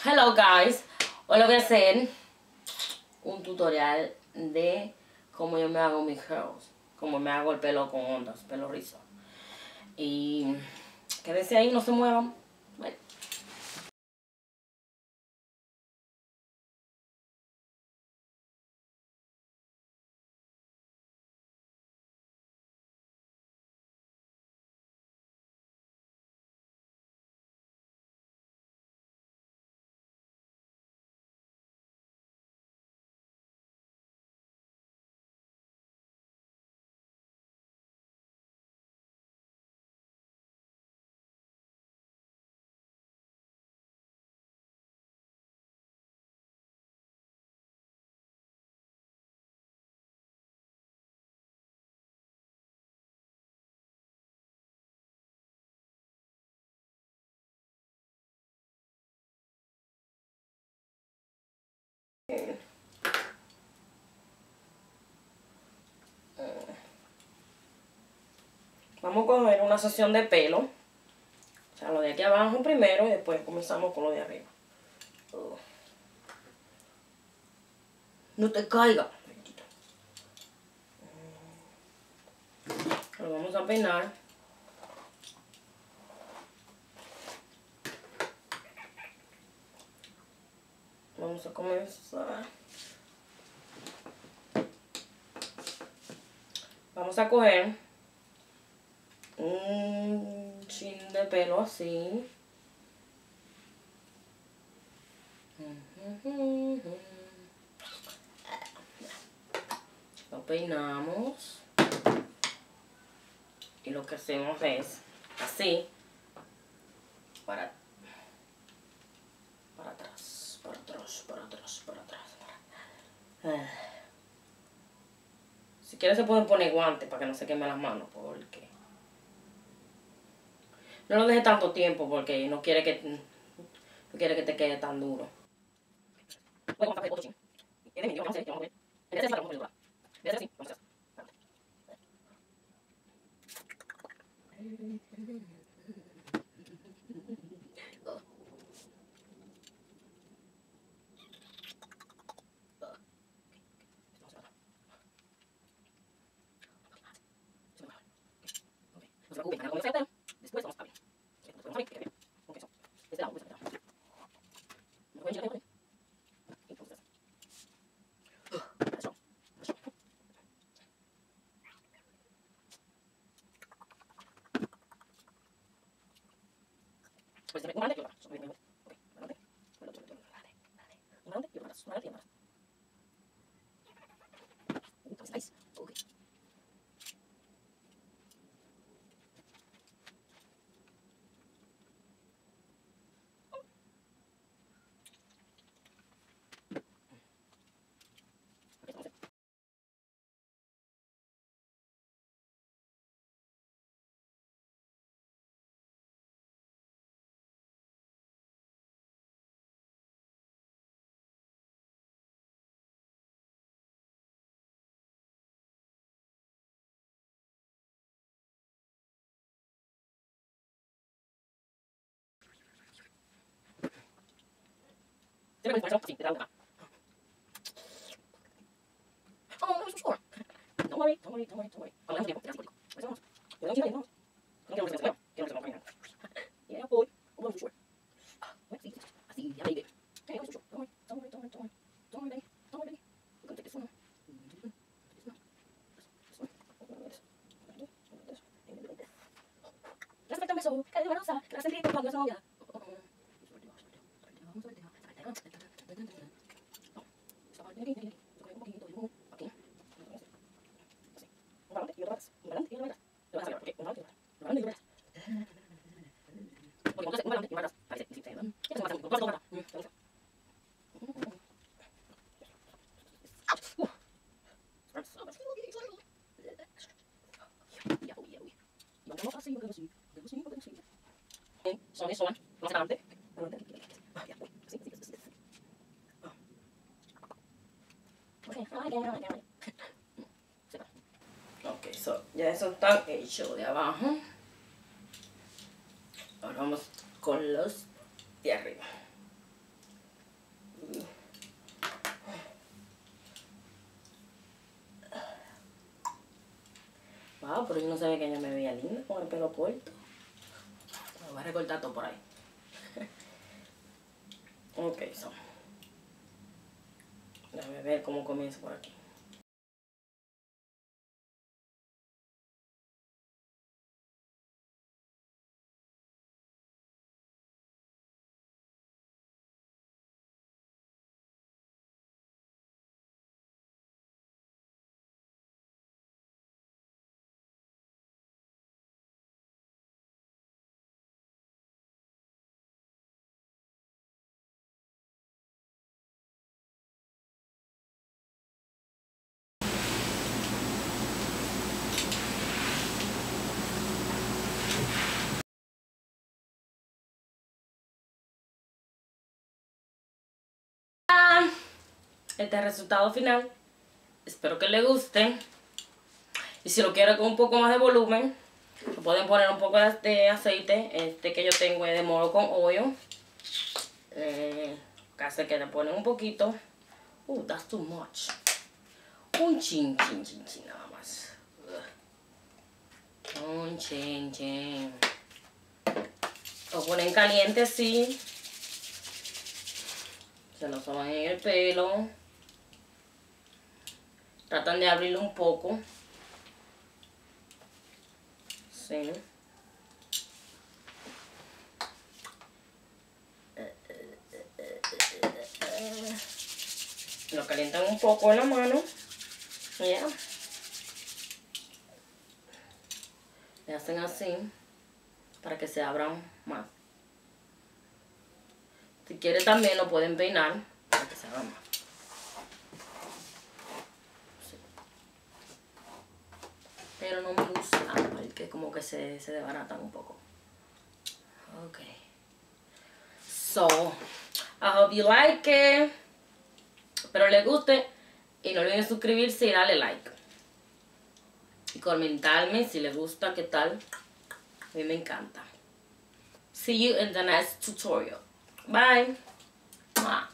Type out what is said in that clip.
Hello guys, hoy les voy a hacer un tutorial de cómo yo me hago mis curls, cómo me hago el pelo con ondas, pelo rizo. Y quédense ahí, no se muevan. Bueno. Vamos a coger una sesión de pelo. O sea, lo de aquí abajo primero y después comenzamos con lo de arriba. No te caiga. Lo vamos a peinar. Vamos a comenzar. Vamos a coger un chin de pelo así. Lo peinamos. Y lo que hacemos es así. Para atrás, para atrás, para atrás, para atrás. Si quieren se pueden poner guantes para que no se quemen las manos, porque no lo deje tanto tiempo porque no quiere que te quede tan duro. No se preocupen, cuando comience a después vamos a ver. Este lado, no pueden llegar entonces. Pues un grande y otro. Un grande y otro más. Un grande y otro más. Entonces, nice. Okay. Tiene que ponerse así, de la otra. Oh, no, it's sure. Don't worry. Hablamos tiempo, ya, público. Pues vamos. Yo no quiero, vamos. No quiero que se vea. Quiero que se vea. Yeah, boy. Oh, sure. Así, así, ya, baby. Hey, I'm sure. Don't worry, baby. We're gonna take this one. Respecta un beso, que de rosa, que la sentí cuando es novia. Son, más adelante. Ok, so, ya eso está hecho de abajo. Ahora vamos con los de arriba. pero yo no sabía que ella me veía linda con el pelo corto. Me voy a recortar todo por ahí. Ok, so. Déjame ver cómo comienzo por aquí. Este es el resultado final. Espero que les guste. Y si lo quieren con un poco más de volumen, le pueden poner un poco de aceite. Este que yo tengo es de moro con hoyo. Casi que le ponen un poquito. That's too much. Un chin nada más. Un chin. Lo ponen caliente así. Se lo soban en el pelo. Tratan de abrirlo un poco. Sí. Lo calientan un poco en la mano. Ya. Le hacen así para que se abran más. Si quieren también lo pueden peinar para que se abran más. Sí. Pero no me gusta porque como que se desbaratan un poco. Ok. So, I hope you like it. Espero les guste. Y no olviden suscribirse y darle like. Y comentarme si les gusta, qué tal. A mí me encanta. See you in the next tutorial. Bye. Mwah.